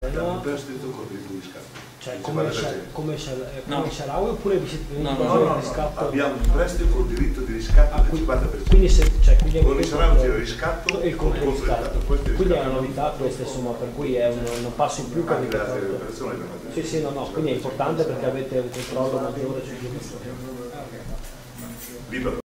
un prestito con diritto di riscatto. Cioè come Sharawi oppure vi siete venuti No, riscatto? abbiamo un prestito con diritto di riscatto del 50%. Quindi con il Sharawi c'è il riscatto e il controriscatto. Questo Quindi è una novità questa, insomma, per cui è un passo in più che avete fatto. Sì, no, quindi è importante perché avete un controllo maggiore sul gioco.